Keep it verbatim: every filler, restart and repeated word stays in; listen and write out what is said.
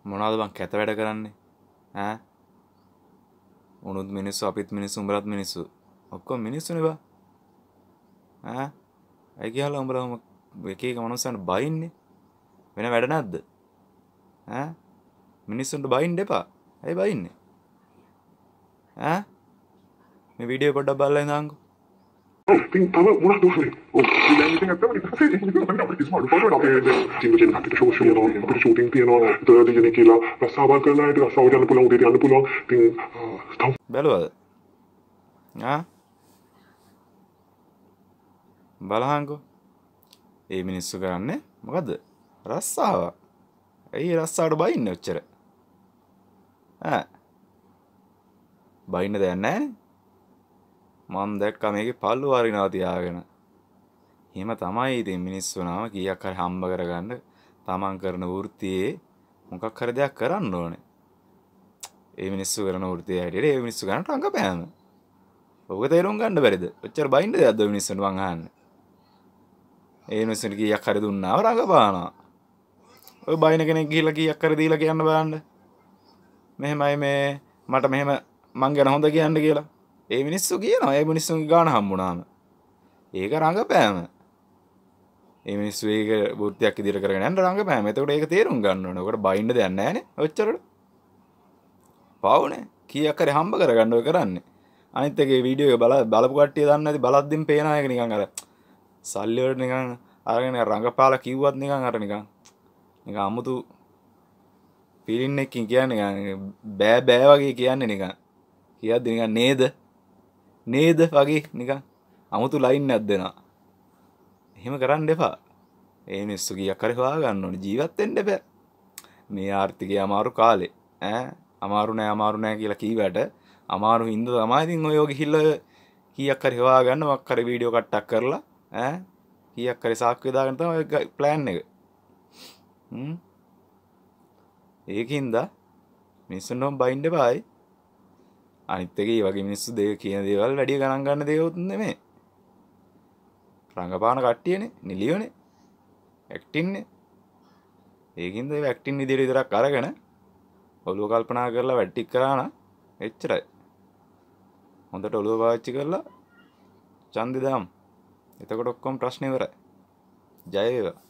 මොනවද බං කැත වැඩ කරන්නේ ඈ උනුත් මිනිස්සු අපිත් මිනිස්සු උඹලත් මිනිස්සු ඔක්කොම මිනිස්සුනේ බා ඈ අය කියලා උඹලා එක එක මනුස්සයන්ට බයින්නේ වෙන වැඩ නැද්ද ඈ මිනිස්සුන්ට බයින්න එපා ඇයි බයින්නේ ඈ මේ වීඩියෝ පොඩ්ඩක් බලලා ඉඳන්කෝ ඉතින් තව මොනවද උනේ ඔව් දැන් ඉතින් අත්තම ඉතින් මම අපිට කිසිම අඩුපාඩුවක් අපේ ටීම් එකෙන් අපිට ෂෝ ෂෝ යනවා අපිට ෂූටින් තියෙනවා තර්ඩ් දෙනෙක් කියලා රස්සාවල් කරලා ඉතින් රස්සාව යන්න පුළුවන් උදේට යන්න පුළුවන් ඉතින් බැලුවද ආ බලහන්කෝ ඒ මිනිස්සු කරන්නේ මොකද්ද රස්සාව ඇයි රස්සාවට බයින්නේ ඔච්චර ඈ බයින්න දෙයක් නැහැ මම දැක්කා මේකේ පල්ලු වරිනවා තියාගෙන. එහෙම තමයි ඉතින් මිනිස්සු නම කීයක් හරි හම්බ කරගන්න තමන් කරන වෘත්තියේ මොකක් හරි දෙයක් කරන්න ඕනේ. ඒ මිනිස්සු කරන වෘත්තිය හැටියට ඒ මිනිස්සු ගන්න රංගපෑම. ඔබ තේරුම් ගන්න බැරිද? ඔච්චර බයින්න දෙයක්ද ඔය මිනිස්සුන්ට මං අහන්නේ. ඒ මිනිස්සුන්ට කීයක් හරි දුන්නාම රංගපානවා. ඔය බයින කෙනෙක් ගිහිල්ලා කීයක් හරි දීලා කියන්න බලන්න. මෙහෙමයි මේ මට මෙහෙම මං ගැන හොඳ කියන්න කියලා. ඒ මිනිස්සු කියනවා ඒ මිනිස්සුන්ගේ ගාන හම්බුනාම ඒක රංගපෑම ඒ මිනිස්සු ඒක වෘත්තියක් ඉදිරියට කරගෙන යන රංගපෑම. එතකොට ඒක තේරුම් ගන්න ඕනේ. ඔකට බයින්න දෙයක් නැහැ නේ ඔච්චරට. පාවුනේ කීයක් හරි හම්බ කරගන්න ඔය කරන්නේ. අනිත් එකේ වීඩියෝ එක බල බලපු කට්ටිය දන්නේ නැති බලද්දිම පේනවා ඒක නිකන් අර සල්ලි වලට නිකන් අරගෙන රංගපාලා කිව්වත් නිකන් අර නිකන් නිකන් අමුතු ෆීලින් එකකින් කියන්නේ නිකන් බෑ බෑ වගේ කියන්නේ නිකන් කියද්දි නිකන් නේද නේද වගේ නිකන් අමුතු ලයින් එකක් දෙනවා. එහෙම කරන්න එපා. ඒ මිනිස්සු කීයක් හරි හොයා ගන්න ඕනේ ජීවත් වෙන්න එපා. මේ ආර්ථිකය අමාරු කාලේ ඈ අමාරු නෑ අමාරු නෑ කියලා කීවට අමාරු හින්දා තමයි ඉතින් ඔය ගිහිල්ලා කීයක් හරි හොයා ගන්න මොකක් හරි වීඩියෝ කට්ටක් කරලා ඈ කීයක් හරි සාක්කුවේ දාගෙන තමයි ප්ලෑන් එක. හ්ම් ඒකින්ද මිනිස්සුන්ටම බයින්න එපායි. අනිත් එක ඒ වගේ මිනිස්සු දෙය කියන දේවල් වැඩි ගණන් ගන්න දේවොත් නෙමෙයි. රංගපාන කට්ටියනේ නිලියෝනේ ඇක්ටින්නේ. ඒකින්ද ඒ ඇක්ටින් විදියට විතරක් අරගෙන ඔළුව කල්පනා කරලා වැඩ ටික කරා නම් එච්චරයි. හොඳට ඔළුව පාවිච්චි කරලා ඡන්දෙ දාමු. එතකොට ඔක්කොම ප්‍රශ්න ඉවරයි. ජය වේවා.